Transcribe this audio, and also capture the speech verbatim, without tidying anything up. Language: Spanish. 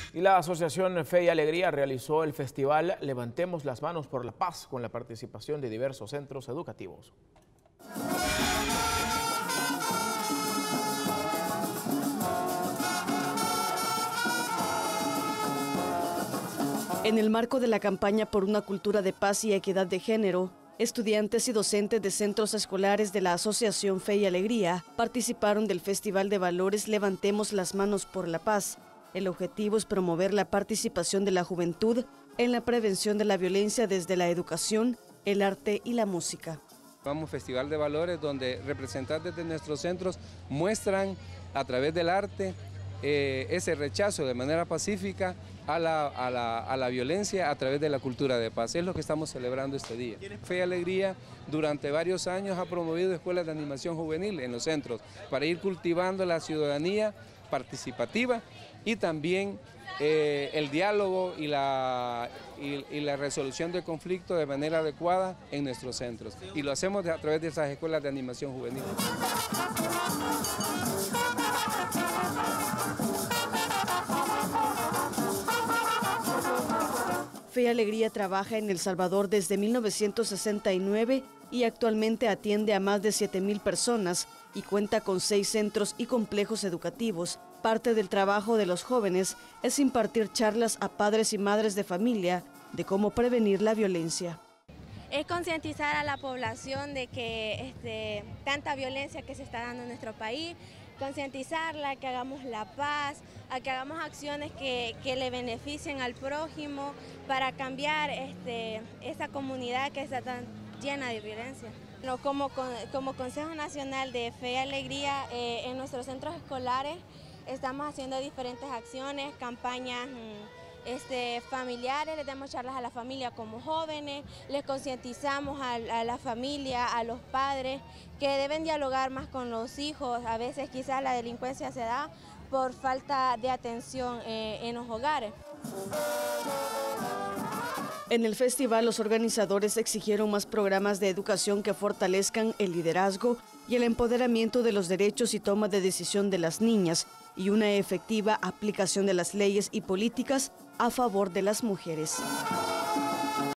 Y la Asociación Fe y Alegría realizó el festival Levantemos las Manos por la Paz con la participación de diversos centros educativos. En el marco de la campaña por una cultura de paz y equidad de género, estudiantes y docentes de centros escolares de la Asociación Fe y Alegría participaron del Festival de Valores Levantemos las Manos por la Paz. El objetivo es promover la participación de la juventud en la prevención de la violencia desde la educación, el arte y la música. Vamos a un festival de valores donde representantes de nuestros centros muestran a través del arte eh, ese rechazo de manera pacífica a la, a, la, a la violencia a través de la cultura de paz. Es lo que estamos celebrando este día. Fe y Alegría durante varios años ha promovido escuelas de animación juvenil en los centros para ir cultivando la ciudadanía participativa y también eh, el diálogo y la, y, y la resolución de conflictos de manera adecuada en nuestros centros. Y lo hacemos a través de esas escuelas de animación juvenil. Fe y Alegría trabaja en El Salvador desde mil novecientos sesenta y nueve y actualmente atiende a más de siete mil personas y cuenta con seis centros y complejos educativos. Parte del trabajo de los jóvenes es impartir charlas a padres y madres de familia de cómo prevenir la violencia. Es concientizar a la población de que este, tanta violencia que se está dando en nuestro país, concientizarla, que hagamos la paz, a que hagamos acciones que, que le beneficien al prójimo para cambiar este, esa comunidad que está tan llena de violencia. No, como, como Consejo Nacional de Fe y Alegría, eh, en nuestros centros escolares estamos haciendo diferentes acciones, campañas este, familiares, les damos charlas a la familia como jóvenes, les concientizamos a, a la familia, a los padres, que deben dialogar más con los hijos. A veces quizás la delincuencia se da por falta de atención eh, en los hogares. En el festival, los organizadores exigieron más programas de educación que fortalezcan el liderazgo y el empoderamiento de los derechos y toma de decisión de las niñas y una efectiva aplicación de las leyes y políticas a favor de las mujeres.